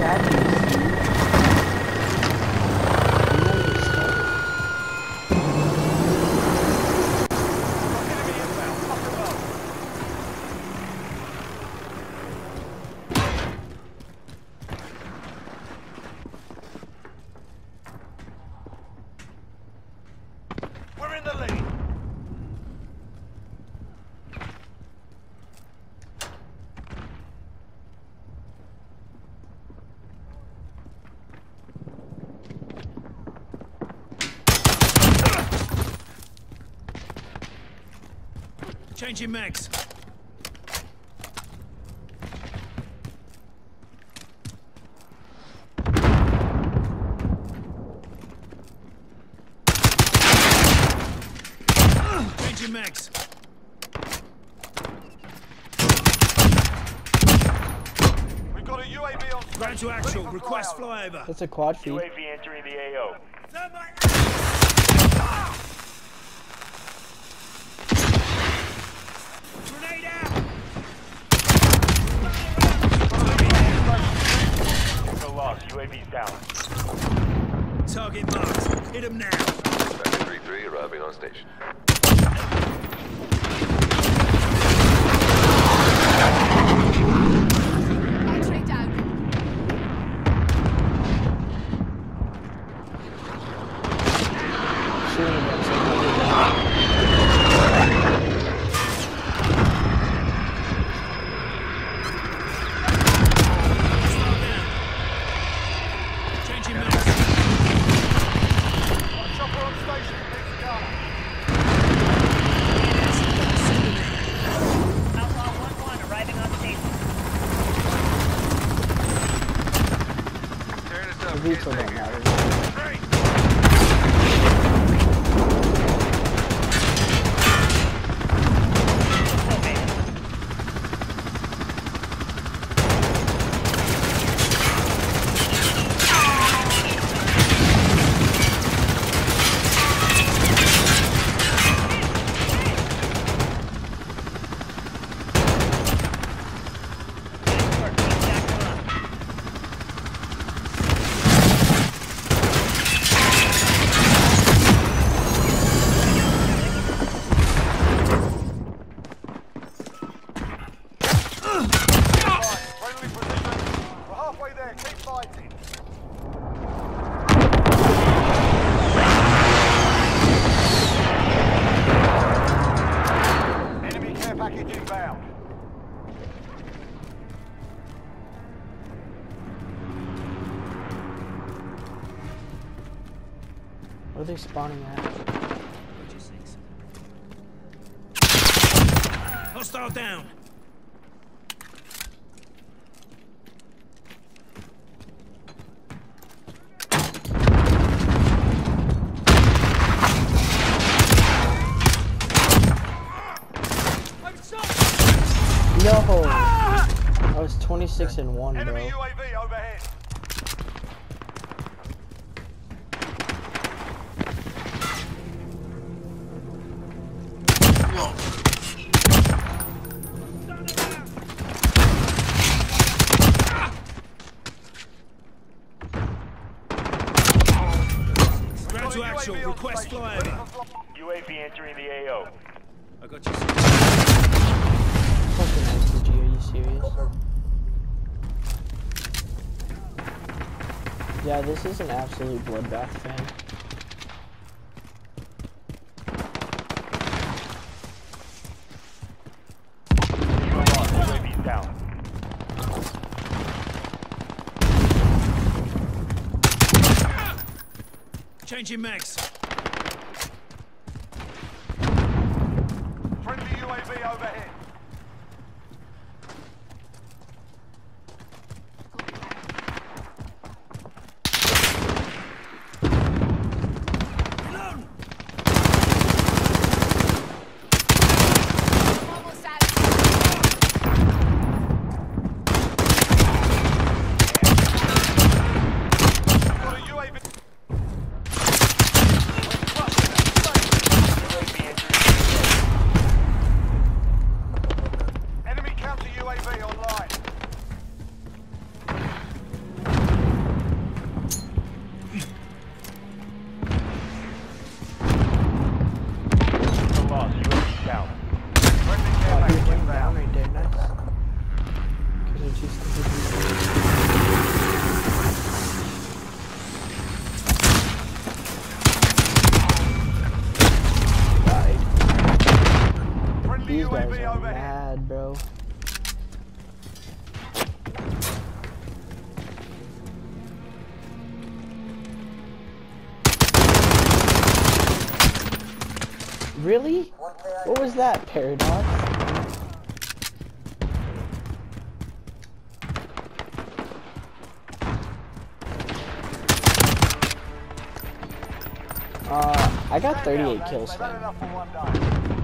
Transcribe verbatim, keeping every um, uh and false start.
got you, Steve. You know your stuff. We're in the lead. Changing mags. Changing mags. We've got a U A V on station. Ground to actual. Request flyover. That's a quad feed. U A V entering the A O. Grenade out. No loss. U A V's down. Target marked. Hit him now. three three arriving on station. X-ray down. Shooting against him. Changing mags. Chopper on station. Next car. Outlaw one one arriving on station. Tearing us The up. vehicle don't matter. Friendly position. We're halfway there. Keep fighting. Enemy care package inbound. Where are they spawning at? Hostile down. Yo! I was twenty-six and one, bro. Enemy U A V overhead. Ground to actual. Request flyover. U A V entering the A O. I got you. Fucking S P G, are you serious? Yeah, this is an absolute bloodbath, fam. U A V's down. Changing mags. Friendly U A V overhead. Almost out. Got a U A V. Really? What was that, Paradox? Uh, I got thirty-eight kills They've had then. enough for one day.